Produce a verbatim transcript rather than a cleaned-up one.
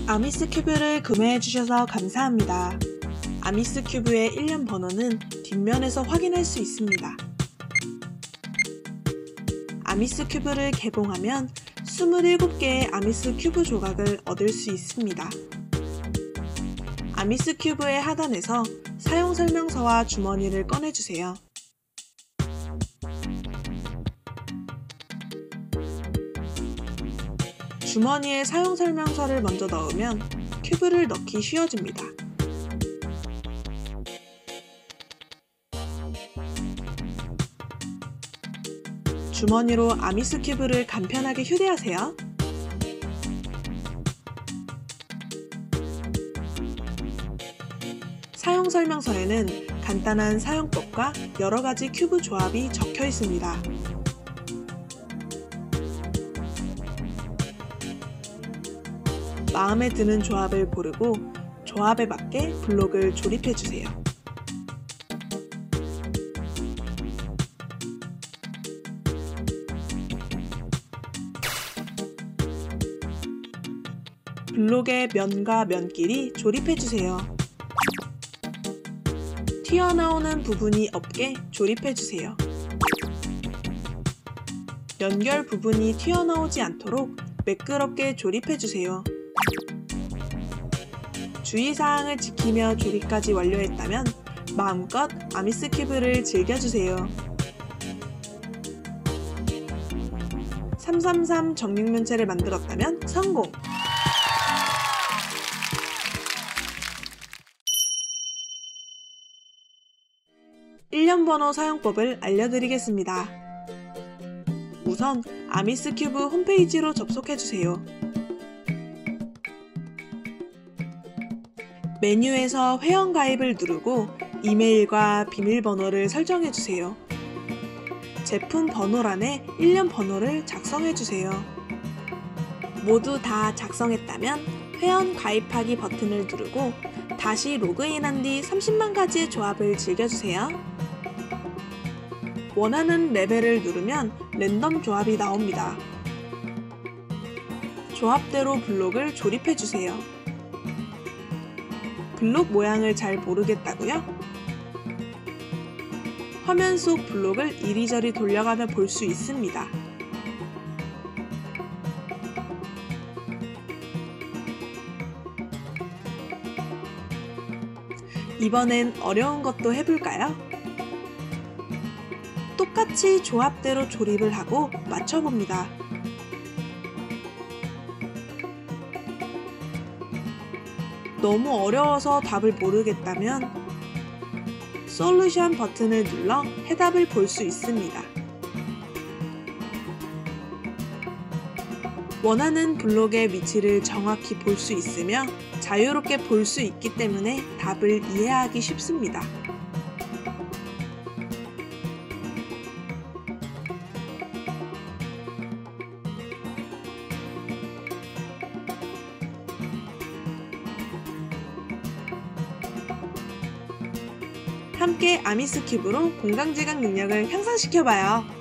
아미스 큐브를 구매해주셔서 감사합니다. 아미스 큐브의 일련 번호는 뒷면에서 확인할 수 있습니다. 아미스 큐브를 개봉하면 이십칠 개의 아미스 큐브 조각을 얻을 수 있습니다. 아미스 큐브의 하단에서 사용설명서와 주머니를 꺼내주세요. 주머니에 사용설명서를 먼저 넣으면 큐브를 넣기 쉬워집니다. 주머니로 아미스 큐브를 간편하게 휴대하세요. 사용설명서에는 간단한 사용법과 여러가지 큐브 조합이 적혀 있습니다. 마음에 드는 조합을 고르고 조합에 맞게 블록을 조립해주세요. 블록의 면과 면끼리 조립해주세요. 튀어나오는 부분이 없게 조립해주세요. 연결 부분이 튀어나오지 않도록 매끄럽게 조립해주세요. 주의사항을 지키며 조립까지 완료했다면 마음껏 아미스 큐브를 즐겨주세요. 삼삼삼 정육면체를 만들었다면 성공! 일련 번호 사용법을 알려드리겠습니다. 우선 아미스 큐브 홈페이지로 접속해주세요. 메뉴에서 회원가입을 누르고 이메일과 비밀번호를 설정해주세요. 제품 번호란에 일련 번호를 작성해주세요. 모두 다 작성했다면 회원 가입하기 버튼을 누르고 다시 로그인한 뒤 삼십만 가지의 조합을 즐겨주세요. 원하는 레벨을 누르면 랜덤 조합이 나옵니다. 조합대로 블록을 조립해주세요. 블록 모양을 잘 모르겠다고요? 화면 속 블록을 이리저리 돌려가며 볼 수 있습니다. 이번엔 어려운 것도 해볼까요? 똑같이 조합대로 조립을 하고 맞춰봅니다. 너무 어려워서 답을 모르겠다면 솔루션 버튼을 눌러 해답을 볼 수 있습니다. 원하는 블록의 위치를 정확히 볼 수 있으며 자유롭게 볼 수 있기 때문에 답을 이해하기 쉽습니다. 함께 아미스 큐브로 공간지각 능력을 향상시켜봐요.